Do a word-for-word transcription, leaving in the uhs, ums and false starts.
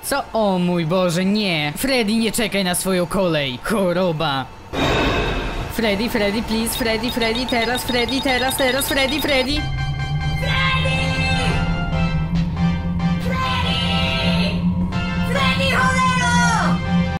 Co? O mój Boże, nie! Freddy, nie czekaj na swoją kolej! Choroba! Freddy, Freddy, please, Freddy, Freddy, teraz, Freddy, teraz, teraz, Freddy, Freddy!